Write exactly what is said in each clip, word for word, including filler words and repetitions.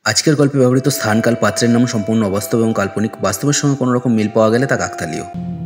আজকের গল্পে ব্যবহৃত স্থান, কাল, পাত্রের নাম সম্পূর্ণ অবাস্তব এবং কাল্পনিক। বাস্তবের সঙ্গে কোনো রকম মিল পাওয়া গেলে তা কাকতালীয়।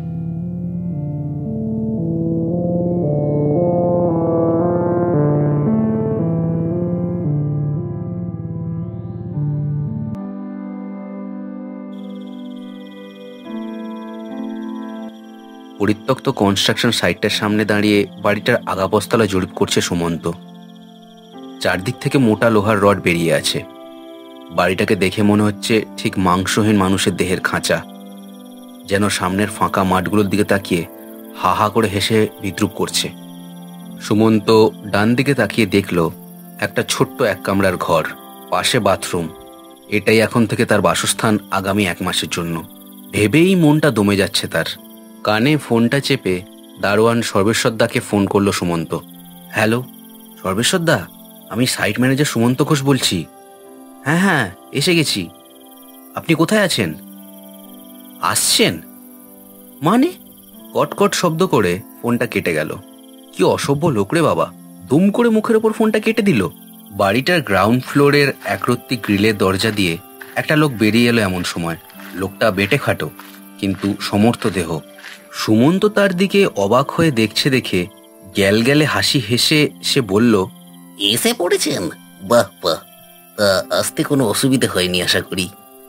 পরিত্যক্ত কনস্ট্রাকশন সাইটটার সামনে দাঁড়িয়ে বাড়িটার আগাপস্তলা জরিপ করছে সুমন্ত। চারদিক থেকে মোটা লোহার রড বেরিয়ে আছে। বাড়িটাকে দেখে মনে হচ্ছে ঠিক মাংসহীন মানুষের দেহের খাঁচা, যেন সামনের ফাঁকা মাঠগুলোর দিকে তাকিয়ে হা হা করে হেসে বিদ্রুপ করছে। সুমন্ত ডান দিকে তাকিয়ে দেখল একটা ছোট্ট এক কামরার ঘর, পাশে বাথরুম। এটাই এখন থেকে তার বাসস্থান আগামী এক মাসের জন্য। ভেবেই মনটা দমে যাচ্ছে তার। কানে ফোনটা চেপে দারোয়ান সর্বেশ্বরদাকে ফোন করলো সুমন্ত। হ্যালো সর্বেশ্বরদা, আমি সাইট ম্যানেজার সুমন্ত ঘোষ বলছি। হ্যাঁ হ্যাঁ এসে গেছি। আপনি কোথায় আছেন? আসছেন মানে? কটকট শব্দ করে ফোনটা কেটে গেল। কি অসভ্য লোক রে বাবা, দুম করে মুখের ওপর ফোনটা কেটে দিল। বাড়িটার গ্রাউন্ড ফ্লোরের একরত্তি গ্রিলের দরজা দিয়ে একটা লোক বেরিয়ে এলো এমন সময়। লোকটা বেটে খাটো কিন্তু সমর্থ দেহ। সুমন্ত তার দিকে অবাক হয়ে দেখছে দেখে গ্যাল গ্যালে হাসি হেসে সে বলল, এসে পড়েছেন? বাহ বাহ, আসতে কোনো অসুবিধা হয়নি আশা করি।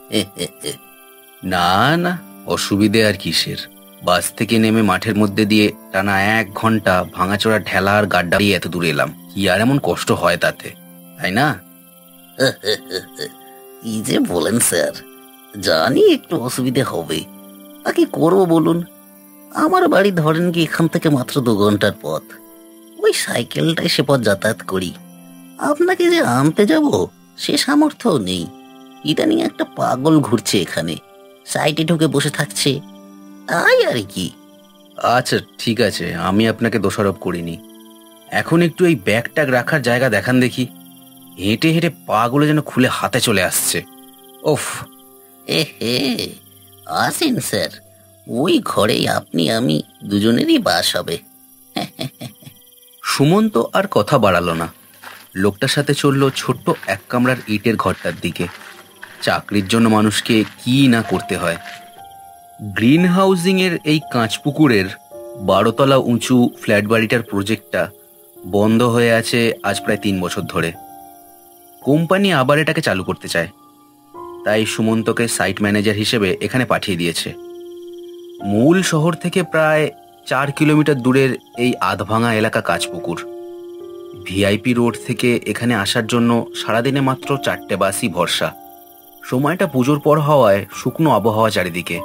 না না, অসুবিধে আর কিসের। বাস থেকে নেমে মাঠের মধ্যে দিয়ে টানা এক ঘন্টা ভাঙাচোরা ঠেলা আর গাড্ডা দিয়ে এত দূরে এলাম। কি আর এমন কষ্ট হয় তাতে, তাই না? কি যে বলেন স্যার, জানি একটু অসুবিধে হবে, তা কি করবো বলুন। আমার বাড়ি ধরেন কি এখান থেকে মাত্র দু ঘন্টার পথ। ওই সাইকেলটায় সে পথ যাতায়াত করি। আপনাকে যে আনতে যাব সে সামর্থ্যও নেই। ইদানিং একটা পাগল ঘুরছে এখানে, সাইটে ঢুকে বসে থাকছে, তাই আর কি। আচ্ছা ঠিক আছে, আমি আপনাকে দোষারোপ করিনি। এখন একটু এই ব্যাগ ট্যাগ রাখার জায়গা দেখান দেখি। হেঁটে হেঁটে পাগুলো যেন খুলে হাতে চলে আসছে। ওফ, এ হে, আসেন স্যার, ওই ঘরেই আপনি আমি দুজনেরই বাস হবে। সুমন্ত আর কথা বাড়ালো না। লোকটার সাথে চলল ছোট্ট এক কামরার ইটের ঘরটার দিকে। চাকরির জন্য মানুষকে কি না করতে হয়। গ্রিন হাউজিং এর এই কাঁচপুকুরের বারোতলা উঁচু ফ্ল্যাট বাড়িটার প্রজেক্টটা বন্ধ হয়ে আছে আজ প্রায় তিন বছর ধরে। কোম্পানি আবার এটাকে চালু করতে চায়, তাই সুমন্তকে সাইট ম্যানেজার হিসেবে এখানে পাঠিয়ে দিয়েছে। মূল শহর থেকে প্রায় চার কিলোমিটার দূরের এই আধভাঙা এলাকা কাঁচপুকুর। ভিআইপি রোড থেকে এখানে আসার জন্য সারাদিনে মাত্র চারটে বাসই ভরসা। সময়টা পুজোর পর হওয়ায় শুকনো আবহাওয়া চারিদিকে।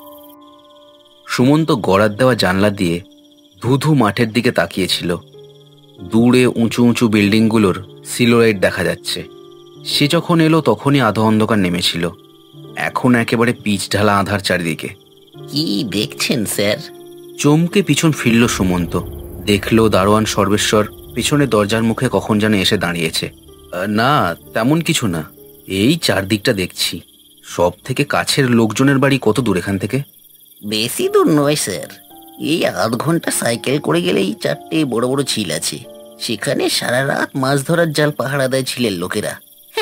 সুমন্ত গড়ার দেওয়া জানলা দিয়ে ধুধু মাঠের দিকে তাকিয়েছিল। দূরে উঁচু উঁচু বিল্ডিংগুলোর সিলোরাইট দেখা যাচ্ছে। সে যখন এলো তখনই আধো অন্ধকার নেমেছিল। এখন একেবারে পিচ ঢালা আধার চারিদিকে। কি দেখছেন স্যার? চমকে পিছন ফিরল সুমন্ত। দেখল দারোয়ান সর্বেশ্বর পিছনে দরজার মুখে কখন যেন এসে দাঁড়িয়েছে। না তেমন কিছু না, এই চারদিকটা দেখছি। সব থেকে কাছের লোকজনের বাড়ি কত দূর এখান থেকে? বেশি দূর নয় স্যার, এই আধ ঘন্টা সাইকেল করে গেলেই চারটে বড় বড় ঝিল আছে। সেখানে সারা রাত মাছ ধরার জাল পাহারা দেয় ঝিলের লোকেরা।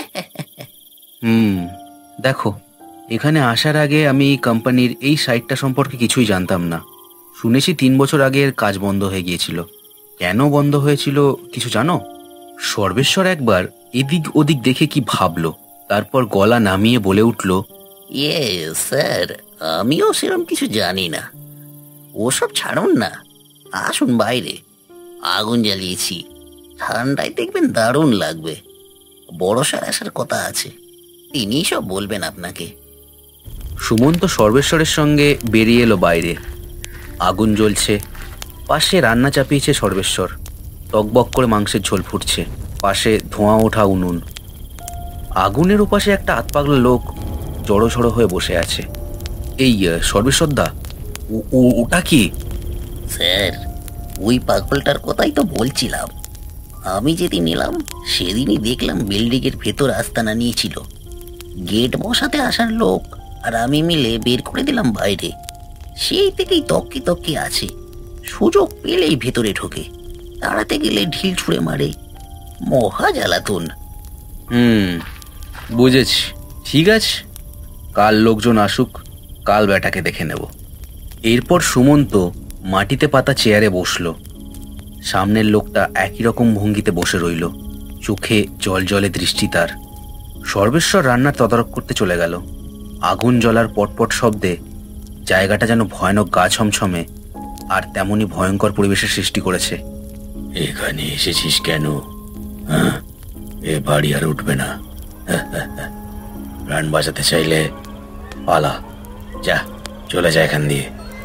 হুম, দেখো, এখানে আসার আগে আমি কোম্পানির এই সাইটটা সম্পর্কে কিছুই জানতাম না। শুনেছি তিন বছর আগে এর কাজ বন্ধ হয়ে গিয়েছিল। কেন বন্ধ হয়েছিল কিছু জানো? সর্বেশ্বর একবার এদিক ওদিক দেখে কি ভাবলো, তারপর গলা নামিয়ে বলে উঠল, ইয়ে স্যার, আমিও সেরকম কিছু জানি না। ওসব ছাড়ুন না, আসুন বাইরে, আগুন জ্বালিয়েছি, ঠান্ডায় দেখবেন দারুণ লাগবে। বড় স্যার আসার কথা আছে, তিনি সব বলবেন আপনাকে। সুমন্ত সর্বেশ্বরের সঙ্গে বেরিয়ে এলো বাইরে। আগুন জ্বলছে, পাশে রান্না চাপিয়েছে সর্বেশ্বর। টকবক করে মাংসের ঝোল ফুটছে, পাশে ধোঁয়া ওঠা উনুন। আগুনের ওপাশে একটা আতপাগলা লোক জড়ো ঝড়ো হয়ে বসে আছে। এই সর্বেশ্বরদা, ওটা কি? স্যার, ওই পাগলটার কথাই তো বলছিলাম। আমি যেদিন এলাম সেদিনই দেখলাম বিল্ডিংয়ের ভেতর আস্তানা নিয়েছিল। গেট বসাতে আসার লোক আর আমি মিলে বের করে দিলাম বাইরে। সেই থেকেই তক্কি তক্কি আছে, সুযোগ পেলেই ভেতরে ঢোকে, তাড়াতে গেলে ঢিল ছুঁড়ে মারে। মহা জ্বালাতন। হুম, বুঝেছি, ঠিক আছে, কাল লোকজন আসুক, কাল ব্যাটাকে দেখে নেব। এরপর সুমন্ত মাটিতে পাতা চেয়ারে বসল। সামনের লোকটা একই রকম ভঙ্গিতে বসে রইল, চোখে জল জলে দৃষ্টি তার। সর্বেশ্বর রান্নার তদারক করতে চলে গেল। আগুন জ্বলার পটপট শব্দে জায়গাটা যেন ভয়ানক গা ছমছমে আর তেমনি ভয়ঙ্কর পরিবেশের সৃষ্টি করেছে। এখানে এসেছিস কেন? হ্যাঁ, এ বাড়ি আর উঠবে না। প্রাণ বাঁচাতে চাইলে পালা, যা, চলে যায় এখান দিয়ে।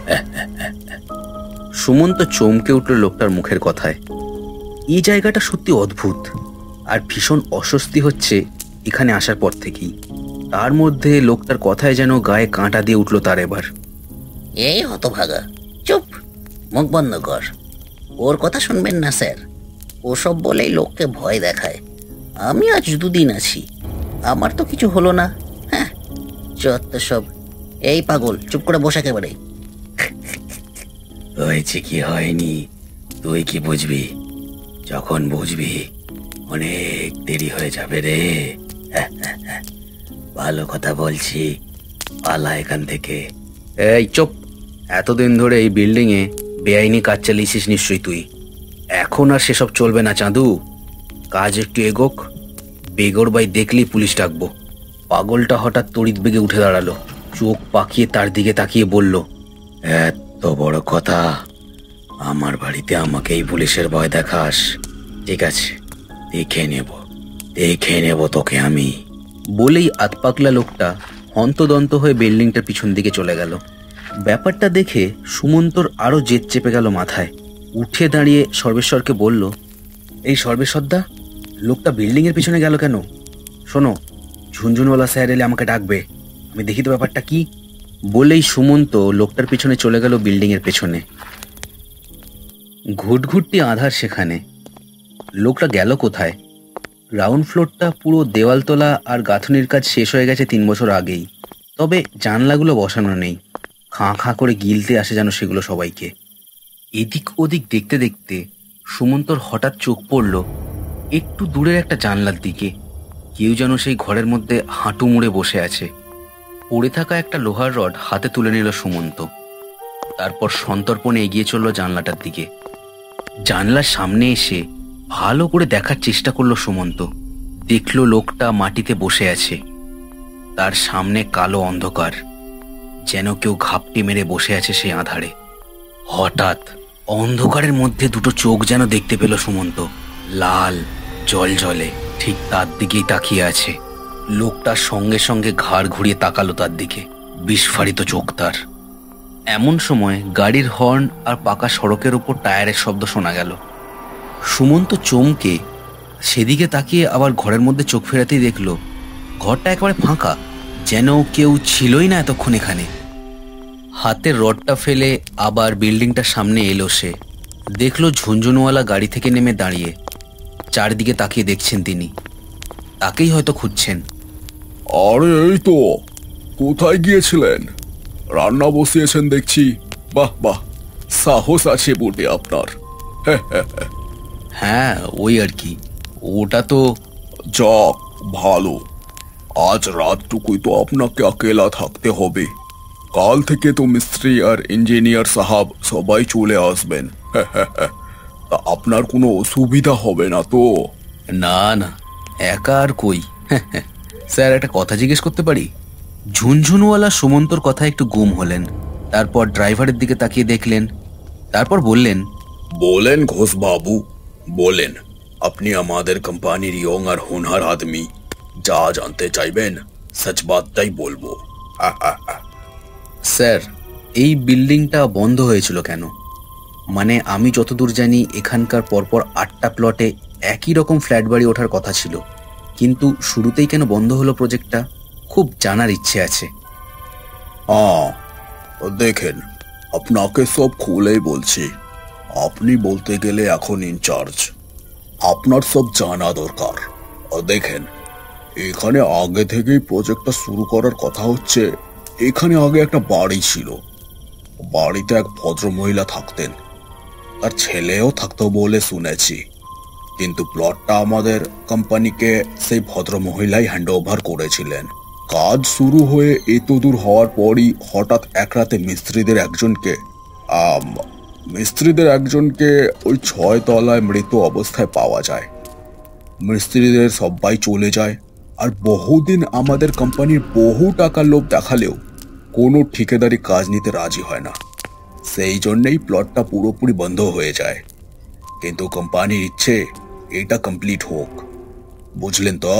সুমন্ত চমকে উঠল লোকটার মুখের কথায়। এই জায়গাটা সত্যি অদ্ভুত, আর ভীষণ অস্বস্তি হচ্ছে এখানে আসার পর থেকেই। তার মধ্যে লোকটার কথায় যেন গায়ে কাঁটা দিয়ে উঠল তার এবার। এই হতভাগা, চুপ, মুখ বন্ধ কর। ওর কথা শুনবেন না স্যার, ওসব বলেই লোককে ভয় দেখায়। আমি আজ দুদিন আছি, আমার তো কিছু হলো না। হ্যাঁ, যত সব। এই পাগল, চুপ করে বসে একেবারে। হয়েছে কি হয়নি তুই কি বুঝবি? যখন বুঝবি অনেক দেরি হয়ে যাবে রে। ভালো কথা বলছি, পালা এখান থেকে। এই চুপ, এতদিন ধরে এই বিল্ডিং এ বেআইনি কাজ চালিয়েছিস নিশ্চয়ই তুই। এখন আর সেসব চলবে না চাঁদু, কাজ একটু এগোক, বেগর বাই দেখলি পুলিশ ডাকবো। পাগলটা হঠাৎ তড়িৎ বেগে উঠে দাঁড়ালো, চোখ পাকিয়ে তার দিকে তাকিয়ে বলল, এত বড় কথা, আমার বাড়িতে আমাকেই পুলিশের ভয় দেখাস? ঠিক আছে, দেখে নেব, দেখে নেব তোকে আমি। বলেই আতপাকলা লোকটা হন্তদন্ত হয়ে বিল্ডিংটার পিছন দিকে চলে গেল। ব্যাপারটা দেখে সুমন্তর আরো জেদ চেপে গেল মাথায়। উঠে দাঁড়িয়ে সর্বেশ্বরকে বলল, এই সর্বেশ্বরদা, লোকটা বিল্ডিং এর পিছনে গেল কেন? শোনো, ঝুনঝুনওয়ালা স্যার এলে আমাকে ডাকবে, আমি দেখি তো ব্যাপারটা কি। বলেই সুমন্ত লোকটার পিছনে চলে গেল বিল্ডিং এর পেছনে। ঘুটঘুটটি আধার সেখানে। লোকটা গেল কোথায়? গ্রাউন্ড ফ্লোরটা পুরো দেওয়ালতলা আর গাঁথনির কাজ শেষ হয়ে গেছে তিন বছর আগেই, তবে জানলাগুলো বসানো নেই। খাঁ খাঁ করে গিলতে আসে যেন সেগুলো সবাইকে। এদিক ওদিক দেখতে দেখতে সুমন্তর হঠাৎ চোখ পড়ল একটু দূরের একটা জানলার দিকে। কেউ যেন সেই ঘরের মধ্যে হাঁটু মুড়ে বসে আছে। পড়ে থাকা একটা লোহার রড হাতে তুলে নিল সুমন্ত। তারপর সন্তর্পণে এগিয়ে চলল জানলাটার দিকে। জানলার সামনে এসে ভালো করে দেখার চেষ্টা করলো সুমন্ত। দেখল লোকটা মাটিতে বসে আছে, তার সামনে কালো অন্ধকার, যেন কেউ ঘাপটি মেরে বসে আছে সেই আঁধারে। হঠাৎ অন্ধকারের মধ্যে দুটো চোখ যেন দেখতে পেল সুমন্ত, লাল জল জলে, ঠিক তার দিকেই তাকিয়ে আছে। লোকটার সঙ্গে সঙ্গে ঘাড় ঘুরিয়ে তাকালো তার দিকে, বিস্ফারিত চোখ তার। এমন সময় গাড়ির হর্ন আর পাকা সড়কের উপর টায়ারের শব্দ শোনা গেল। সুমন্ত চমকে সেদিকে তাকিয়ে আবার ঘরের মধ্যে চোখ ফেরাতেই দেখল ঘরটা একেবারে ফাঁকা, যেন কেউ ছিলই না এতক্ষণ এখানে। হাতের রডটা ফেলে আবার বিল্ডিংটার সামনে এলো সে। দেখলো ঝুনঝুনওয়ালা গাড়ি থেকে নেমে দাঁড়িয়ে চারদিকে তাকিয়ে দেখছেন তিনি। তাকেই হয়তো খুঁজছেন। আরে এই তো, কোথায় গিয়েছিলেন? রান্না বসিয়েছেন দেখছি। বাহ বাহ, সাহস আছে বটে আপনার। হ্যাঁ, ওই আর কি, ওটা তো। যাক ভালো, আজ রাতটুকুই তো আপনাকে একেলা থাকতে হবে। কাল থেকে তো মিস্ত্রি আর ইঞ্জিনিয়ার সাহাব সবাই চলে আসবেন। তা আপনার কোনো অসুবিধা হবে না তো? না না, একা আর কই। স্যার, একটা কথা জিজ্ঞেস করতে পারি? ঝুনঝুনওয়ালা সুমন্তর কথা একটু গুম হলেন, তারপর ড্রাইভারের দিকে তাকিয়ে দেখলেন, তারপর বললেন, বলেন ঘোষ বাবু, বলেন। আপনি আমাদের কোম্পানির ইয়ং আর হুনহার আদমি, যা জানতে চাইবেন সচ বাতটাই বলবো। স্যার, এই বিল্ডিংটা বন্ধ হয়েছিল কেন? মানে আমি যতদূর জানি এখানকার পরপর আটটা প্লটে একই রকম ফ্ল্যাট বাড়ি ওঠার কথা ছিল, কিন্তু শুরুতেই কেন বন্ধ হলো প্রজেক্টটা, খুব জানার ইচ্ছে আছে। হ্যাঁ দেখেন, আপনাকে সব খুলেই বলছি। আপনি বলতে গেলে এখন ইনচার্জ, আপনার সব জানা দরকার। দেখেন, এখানে আগে থেকেই প্রজেক্টটা শুরু করার কথা হচ্ছে। এখানে আগে একটা বাড়ি ছিল, বাড়িতে এক ভদ্রমহিলা থাকতেন, তার ছেলেও থাকতো বলে শুনেছি। কিন্তু প্লটটা আমাদের কোম্পানিকে সেই ভদ্র মহিলাই হ্যান্ড ওভার করেছিলেন। কাজ শুরু হয়ে এত দূর হওয়ার পরই হঠাৎ এক রাতে মিস্ত্রিদের একজনকে আম, মিস্ত্রিদের একজনকে ওই ছয় তলায় মৃত অবস্থায় পাওয়া যায়। মিস্ত্রিদের সবাই চলে যায়, আর বহুদিন আমাদের কোম্পানির বহু টাকার লোভ দেখালেও কোনো ঠিকাদারি কাজ নিতে রাজি হয় না। সেই জন্যই প্লটটা পুরোপুরি বন্ধ হয়ে যায়। কিন্তু কোম্পানির ইচ্ছে এটা কমপ্লিট হোক, বুঝলেন তো?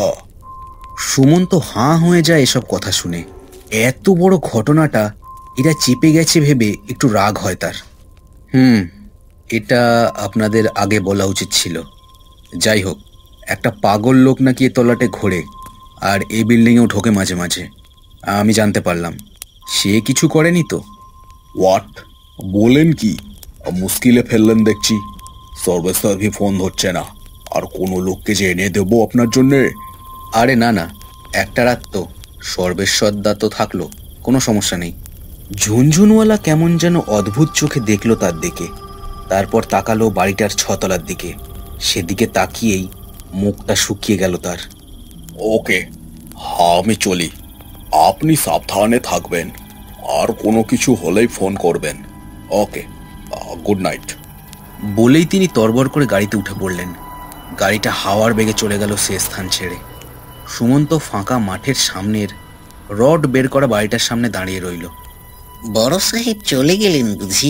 সুমন্ত হাঁ হয়ে যায় এসব কথা শুনে। এত বড় ঘটনাটা এরা চেপে গেছে ভেবে একটু রাগ হয় তার। হুম, এটা আপনাদের আগে বলা উচিত ছিল। যাই হোক, একটা পাগল লোক নাকি এ তলাটে ঘোরে, আর এই বিল্ডিংয়েও ঢোকে মাঝে মাঝে। আমি জানতে পারলাম। সে কিছু করেনি তো? হোয়াট বলেন কি? মুশকিলে ফেললেন দেখছি। সর্বেশ্বর ভি ফোন ধরছে না, আর কোনো লোককে যে এনে দেবো আপনার জন্যে? আরে না না, একটা রাত তো সর্বেশ্বরদা তো থাকলো, কোনো সমস্যা নেই। ঝুনঝুনওয়ালা কেমন যেন অদ্ভুত চোখে দেখলো তার দিকে, তারপর তাকালো বাড়িটার ছতলার দিকে। সেদিকে তাকিয়েই মুখটা শুকিয়ে গেল তার। ওকে, হ্যাঁ আমি চলি। আপনি সাবধানে থাকবেন, আর কোনো কিছু হলেই ফোন করবেন। Okay, good night. বলেই তিনি তরবর করে গাড়িতে উঠে পড়লেন। গাড়িটা হাওয়ার বেগে চলে গেল সে স্থান ছেড়ে। সুমন্ত ফাঁকা মাঠের সামনের রড বের করা বাড়িটার সামনে দাঁড়িয়ে রইল। বড় সাহেব চলে গেলেন বুঝি?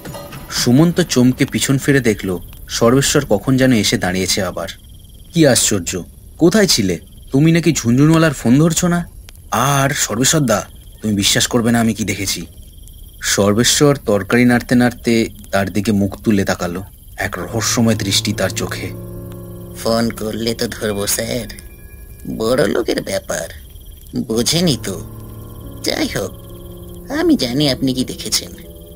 সুমন্ত চমকে পিছন ফিরে দেখল সর্বেশ্বর কখন যেন এসে দাঁড়িয়েছে আবার। কি আশ্চর্য, কোথায় ছিলে? তুমি নাকি ঝুনঝুনওয়ালার ফোন ধরছো না? আর সর্বেশ্বর দা, তুমি বিশ্বাস করবে না আমি কি দেখেছি। সর্বেশ্বর তরকারি নাড়তে নাড়তে তার দিকে মুখ তুলে তাকালো। এক রহস্যময় দৃষ্টি তার চোখে। ফোন করলে তো ধরবো স্যার, বড় লোকের ব্যাপার, বোঝেনি তো। যাই হোক, আমি জানি আপনি কি দেখেছেন,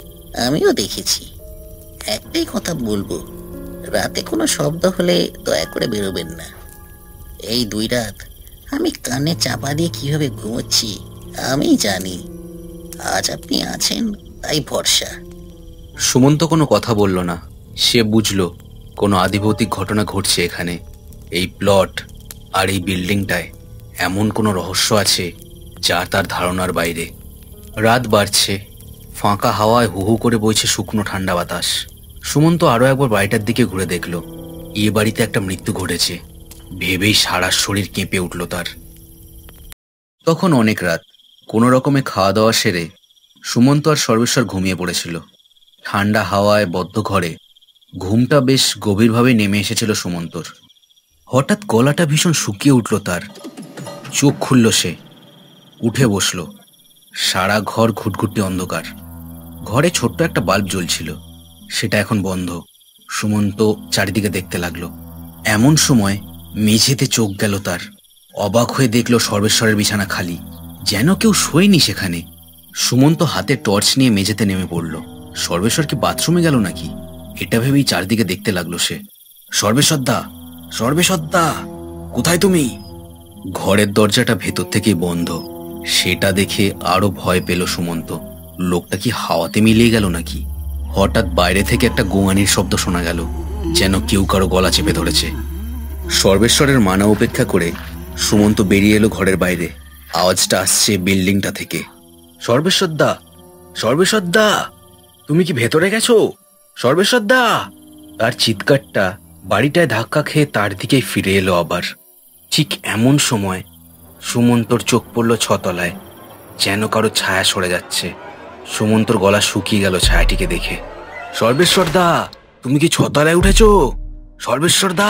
আমিও দেখেছি। একটাই কথা বলবো, রাতে কোনো শব্দ হলে দয়া করে বেরোবেন না। এই দুই রাত আমি কানে চাপা দিয়ে কিভাবে ঘুমোচ্ছি আমি জানি। আজ আপনি আছেন তাই ভরসা। সুমন্ত কোনো কথা বলল না। সে বুঝল কোনো আদিভৌতিক ঘটনা ঘটছে এখানে। এই প্লট আর এই বিল্ডিংটায় এমন কোনো রহস্য আছে যা তার ধারণার বাইরে। রাত বাড়ছে, ফাঁকা হাওয়ায় হু হু করে বইছে শুকনো ঠান্ডা বাতাস। সুমন্ত আরও একবার বাড়িটার দিকে ঘুরে দেখল এ বাড়িতে একটা মৃত্যু ঘটেছে। ভেবেই সারা শরীর কেঁপে উঠল তার। তখন অনেক রাত। কোনো রকমে খাওয়া দাওয়া সেরে সুমন্ত আর সর্বেশ্বর ঘুমিয়ে পড়েছিল। ঠান্ডা হাওয়ায় বদ্ধ ঘরে ঘুমটা বেশ গভীরভাবে নেমে এসেছিল সুমন্তর। হঠাৎ গলাটা ভীষণ শুকিয়ে উঠল তার। চোখ খুলল সে, উঠে বসল। সারা ঘর ঘুটঘুটে অন্ধকার। ঘরে ছোট্ট একটা বাল্ব জ্বলছিল, সেটা এখন বন্ধ। সুমন্ত চারিদিকে দেখতে লাগলো। এমন সময় মেঝেতে চোখ গেল তার। অবাক হয়ে দেখল সর্বেশ্বরের বিছানা খালি, যেন কেউ শোয়নি সেখানে। সুমন্ত হাতে টর্চ নিয়ে মেঝেতে নেমে পড়ল। সর্বেশ্বর কি বাথরুমে গেল নাকি? এটা ভেবেই চারদিকে দেখতে লাগলো সে। সর্বেশ্বর দা, সর্বেশ্বর দা, কোথায় তুমি? ঘরের দরজাটা ভেতর থেকেই বন্ধ। সেটা দেখে আরো ভয় পেল সুমন্ত। লোকটা কি হাওয়াতে মিলিয়ে গেল নাকি? হঠাৎ বাইরে থেকে একটা গোঙানির শব্দ শোনা গেল, যেন কেউ কারো গলা চেপে ধরেছে। সর্বেশ্বরের মানা উপেক্ষা করে সুমন্ত বেরিয়ে এলো ঘরের বাইরে। আওয়াজটা আসছে বিল্ডিংটা থেকে। সর্বেশ্বর দা, সর্বেশ্বর দা, তুমি কি ভেতরে গেছো? সর্বেশ্বর দা! তার চিৎকারটা বাড়িটায় ধাক্কা খেয়ে তার দিকেই ফিরে এলো আবার। ঠিক এমন সময় সুমন্তর চোখ পড়ল ছতলায়, যেন কারো ছায়া সরে যাচ্ছে। সুমন্তর গলা শুকিয়ে গেল ছায়াটিকে দেখে। সর্বেশ্বর দা, তুমি কি ছতলায় উঠেছ? সর্বেশ্বর দা!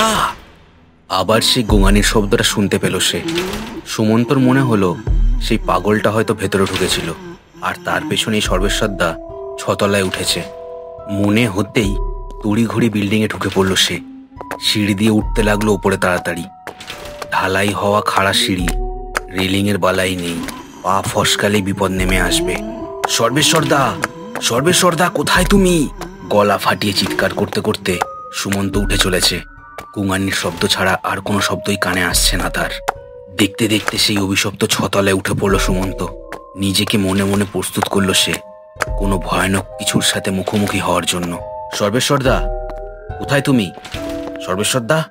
আবার সেই গোঙানির শব্দটা শুনতে পেল সে। সুমন্তর মনে হলো সেই পাগলটা হয়তো ভেতরে ঢুকেছিল, আর তার পেছনেই সর্বেশ্বর দা ছতলায় উঠেছে। মনে হতেই তড়িঘড়ি বিল্ডিংয়ে ঢুকে পড়ল সে। সিঁড়ি দিয়ে উঠতে লাগলো ওপরে তাড়াতাড়ি। ঢালাই হওয়া খাড়া সিঁড়ি, রেলিংয়ের বালাই নেই, পা ফসকালেই বিপদ নেমে আসবে। সর্বেশ্বর দা, সর্বেশ্বর দা, কোথায় তুমি? গলা ফাটিয়ে চিৎকার করতে করতে সুমন্ত উঠে চলেছে। গোঙানির শব্দ ছাড়া আর কোনো শব্দই কানে আসছে না তার। দেখতে দেখতে সেই অভিশপ্ত ছতলায় উঠে পড়ল সুমন্ত। নিজেকে মনে মনে প্রস্তুত করল সে কোনো ভয়ানক কিছুর সাথে মুখোমুখি হওয়ার জন্য। সর্বেশ্বর দা, কোথায় তুমি? সর্বেশ্বর দা,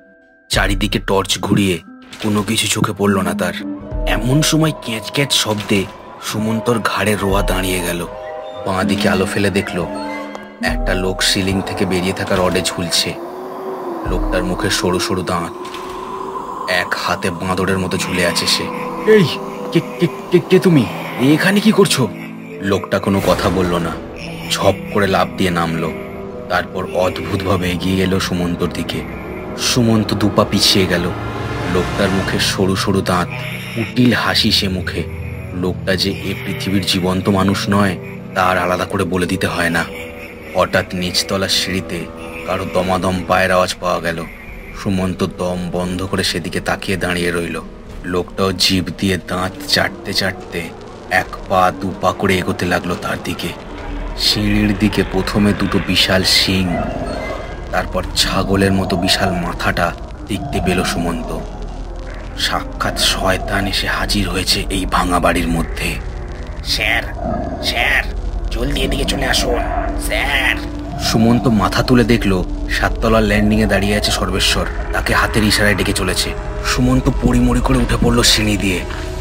চারিদিকে টর্চ ঘুরিয়ে কোনো কিছু চোখে পড়ল না তার। এমন সময় ক্যাঁচ ক্যাঁচ শব্দে সুমন্তর ঘাড়ের রোয়া দাঁড়িয়ে গেল। বাঁ দিকে আলো ফেলে দেখল একটা লোক সিলিং থেকে বেরিয়ে থাকা রডে ঝুলছে। লোকটার মুখে সরু সরু দাঁত, এক হাতে বাঁদরের মতো ঝুলে আছে সে। এই কে কে কে কে তুমি? এখানে কি করছো? লোকটা কোনো কথা বলল না, ঝপ করে লাফ দিয়ে নামলো। তারপর অদ্ভুতভাবে এগিয়ে এলো সুমন্তর দিকে। সুমন্ত দুপা পিছিয়ে গেল। লোকটার মুখে সরু সরু দাঁত, কুটিল হাসি সে মুখে। লোকটা যে এ পৃথিবীর জীবন্ত মানুষ নয় তার আলাদা করে বলে দিতে হয় না। হঠাৎ নিচতলা সিঁড়িতে কারো দমাদম পায়ের আওয়াজ পাওয়া গেল। সুমন্ত দম বন্ধ করে সেদিকে তাকিয়ে দাঁড়িয়ে রইল। লোকটাও জিভ দিয়ে দাঁত চাটতে চাটতে এক পা দু পা করে এগোতে লাগলো তার দিকে। সিঁড়ির দিকে প্রথমে দুটো বিশাল শিং, তারপর ছাগলের মতো বিশাল মাথাটা দেখতে পেল সুমন্ত। সাক্ষাৎ শয়তান এসে হাজির হয়েছে এই ভাঙা বাড়ির মধ্যে। স্যার স্যার জলদি এদিকে চলে আসুন স্যার। সুমন্ত মাথা তুলে দেখলো সাততলার ল্যান্ডিং এ দাঁড়িয়ে আছে সর্বেশ্বর। তাকে হাতের ইশারায় ডেকে চলেছে। সুমন্ত পড়িমড়ি করে উঠে পড়লো সিঁড়ি দিয়ে।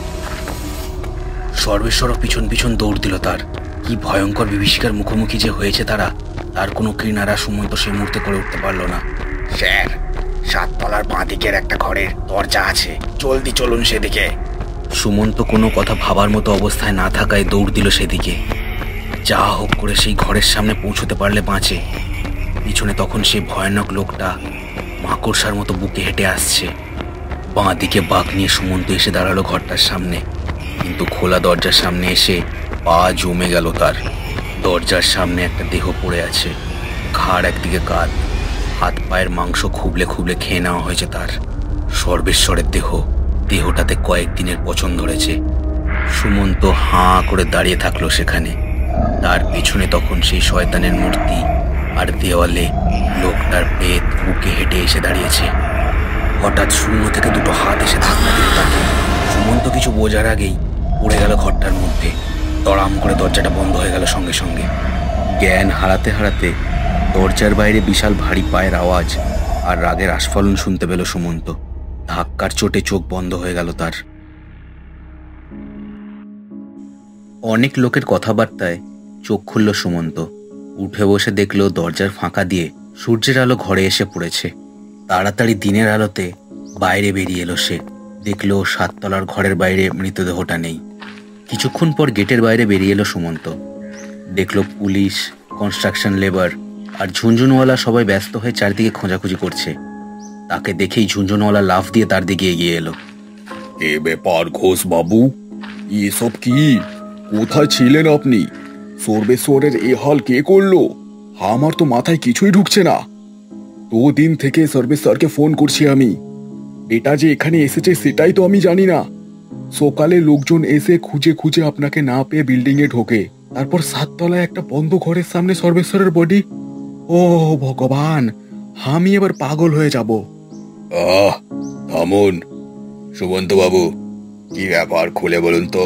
সর্বেশ্বরও পিছন পিছন দৌড় দিল তার। কি ভয়ঙ্কর বিভীষিকার মুখোমুখি যে হয়েছে তারা, তার কোনো কিনারা সুমন্ত সেই মুহূর্তে করে উঠতে পারল না। স্যার সাততলার বাঁ দিকের একটা ঘরের দরজা আছে, জলদি চলুন সেদিকে। সুমন্ত কোনো কথা ভাবার মতো অবস্থায় না থাকায় দৌড় দিল সেদিকে। যা হোক করে সেই ঘরের সামনে পৌঁছতে পারলে বাঁচে। পিছনে তখন সেই ভয়ানক লোকটা মাকড়সার মতো বুকে হেঁটে আসছে। বাঁ দিকে বাঁক নিয়ে সুমন্ত এসে দাঁড়ালো ঘরটার সামনে, কিন্তু খোলা দরজার সামনে এসে পা জমে গেল তার। দরজার সামনে একটা দেহ পড়ে আছে, ঘাড় একদিকে কাত, হাত পায়ের মাংস খুবলে খুবলে খেয়ে নেওয়া হয়েছে তার। সর্বেশ্বরের দেহ। দেহটাতে কয়েকদিনের পচন ধরেছে। সুমন্ত হাঁ করে দাঁড়িয়ে থাকলো সেখানে। তার পিছনে তখন সেই শয়তানের মূর্তি, আর দেওয়ালে লোকটার পেট বুকে হেঁটে এসে দাঁড়িয়েছে। হঠাৎ শূন্য থেকে দুটো হাত এসে ধাক্কা দিল তাকে। সুমন্ত কিছু বোঝার আগেই পড়ে গেল ঘরটার মধ্যে। তড়াম করে দরজাটা বন্ধ হয়ে গেল সঙ্গে সঙ্গে। জ্ঞান হারাতে হারাতে দরজার বাইরে বিশাল ভারী পায়ের আওয়াজ আর রাগের আস্ফালন শুনতে পেল সুমন্ত। ধাক্কার চোটে চোখ বন্ধ হয়ে গেল তার। অনেক লোকের কথাবার্তায় চোখ খুলল সুমন্ত। উঠে বসে দেখল দরজার ফাঁকা দিয়ে সূর্যের আলো ঘরে এসে পড়েছে। তাড়াতাড়ি দিনের আলোতে বাইরে বেরিয়ে এলো সে। দেখল সাততলার ঘরের বাইরে মৃতদেহটা নেই। কিছুক্ষণ পর গেটের বাইরে বেরিয়ে এলো সুমন্ত। দেখল পুলিশ, কনস্ট্রাকশন লেবার আর ঝুনঝুনওয়ালা সবাই ব্যস্ত হয়ে চারদিকে খোঁজাখুঁজি করছে। তাকে দেখেই ঝুনঝুনওয়ালা লাফ দিয়ে তার দিকে এগিয়ে এলো। এ ব্যাপার ঘোষ বাবু, এসব কি? কোথায় ছিলেন আপনি? সর্বেশ্বরের এ হাল কে করলো? আমার তো মাথায় কিছুই ঢুকছে না। দুদিন থেকে সর্বেশ্বরকে ফোন করছি আমি। এটা যে এখানে এসেছে সেটাই তো আমি জানি না। সকালে লোকজন এসে খুঁজে খুঁজে আপনাকে না পেয়ে বিল্ডিং এ ঢোকে, তারপর সাততলায় একটা বন্ধ ঘরের সামনে সর্বেশ্বরের বডি। ও ভগবান, আমি এবার পাগল হয়ে যাব। আহ থামুন সুমন্ত বাবু, কি ব্যাপার খুলে বলুন তো।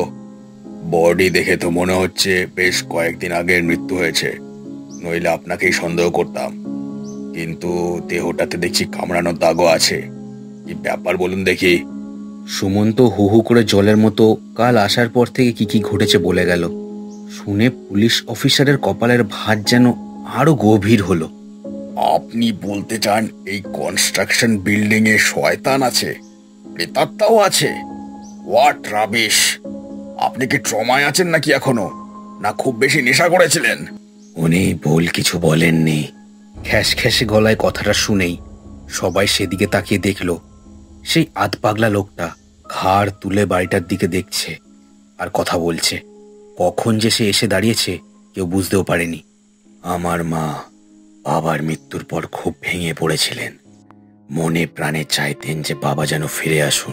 বডি দেখে তো মনে হচ্ছে বেশ কয়েকদিন আগের মৃত্যু হয়েছে, নইলে আপনাকেই সন্দেহ করতাম। কিন্তু দেহটাতে দেখছি কামড়ানোর দাগও আছে। কি ব্যাপার বলুন দেখি। সুমন্ত হু হু করে জলের মতো কাল আসার পর থেকে কি কি ঘটেছে বলে গেল। শুনে পুলিশ অফিসারের কপালের ভাঁজ যেন আরো গভীর হলো। আপনি বলতে চান এই কনস্ট্রাকশন বিল্ডিং এ শয়তান আছে, প্রেতাত্মাও আছে? What rubbish! আপনি কি ট্রমায় আছেন নাকি এখনো, না খুব বেশি নেশা করেছিলেন? উনি ভুল কিছু বলেননি। খ্যাস খ্যাসে গলায় কথাটা শুনেই সবাই সেদিকে তাকিয়ে দেখল সেই আধ পাগলা লোকটা ঘাড় তুলে বাড়িটার দিকে দেখছে আর কথা বলছে। কখন যে সে এসে দাঁড়িয়েছে কেউ বুঝতেও পারেনি। আমার মা বাবার মৃত্যুর পর খুব ভেঙে পড়েছিলেন। মনে প্রাণে চাইতেন যে বাবা যেন ফিরে আসুন।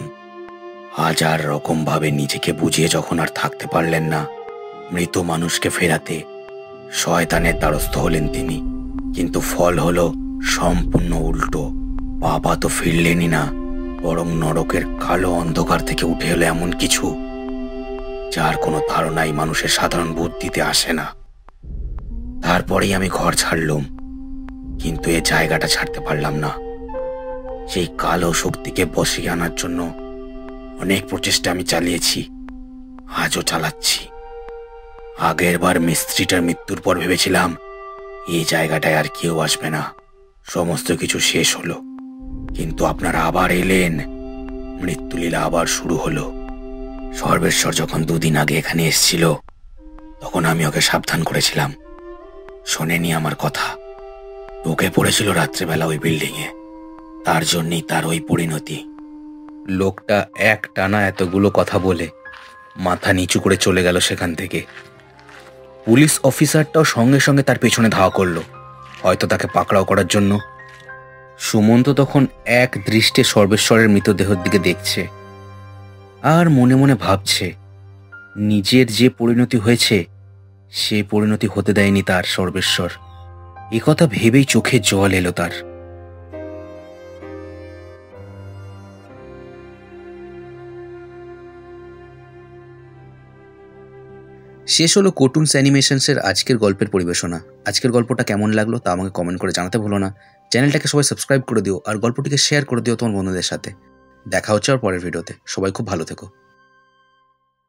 হাজার রকম ভাবে নিজেকে বুঝিয়ে যখন আর থাকতে পারলেন না, মৃত মানুষকে ফেরাতে শয়তানের দ্বারস্থ হলেন তিনি। কিন্তু ফল হলো সম্পূর্ণ উল্টো। বাবা তো ফিরলেনই না, বরং নরকের কালো অন্ধকার থেকে উঠে এলো এমন কিছু যার কোনো ধারণাই মানুষের সাধারণ বুদ্ধিতে আসে না। তারপরেই আমি ঘর ছাড়লুম, কিন্তু এ জায়গাটা ছাড়তে পারলাম না। সেই কালো শক্তিকে বসিয়ে আনার জন্য অনেক প্রচেষ্টা আমি চালিয়েছি, আজও চালাচ্ছি। আগের বার মিস্ত্রিটার মৃত্যুর পর ভেবেছিলাম এই জায়গাটায় আর কেউ আসবে না, সমস্ত কিছু শেষ হলো। কিন্তু আপনারা আবার এলেন, মৃত্যুলীলা আবার শুরু হলো। সর্বেশ্বর যখন দুদিন আগে এখানে এসেছিল, তখন আমি ওকে সাবধান করেছিলাম, শোনেনি আমার কথা। ঢুকে পড়েছিল রাত্রেবেলা ওই বিল্ডিংয়ে, তার জন্যই তার ওই পরিণতি। লোকটা এক টানা এতগুলো কথা বলে মাথা নিচু করে চলে গেল সেখান থেকে। পুলিশ অফিসারটাও সঙ্গে সঙ্গে তার পেছনে ধাওয়া করলো, হয়তো তাকে পাকড়াও করার জন্য। সুমন্ত তখন এক দৃষ্টে সর্বেশ্বরের মৃতদেহের দিকে দেখছে আর মনে মনে ভাবছে, নিজের যে পরিণতি হয়েছে সে পরিণতি হতে দেয়নি তার সর্বেশ্বর। এ কথা ভেবেই চোখে জল এলো তার। শেষ হলো কার্টুনস অ্যানিমেশনসের আজকের গল্পের পরিবেশনা। আজকের গল্পটা কেমন লাগলো তা আমাকে কমেন্ট করে জানাতে ভুলো না। চ্যানেলটাকে সবাই সাবস্ক্রাইব করে দিও আর গল্পটিকে শেয়ার করে দিও তোমার বন্ধুদের সাথে। দেখা হচ্ছে আর পরের ভিডিওতে। সবাই খুব ভালো থেকো।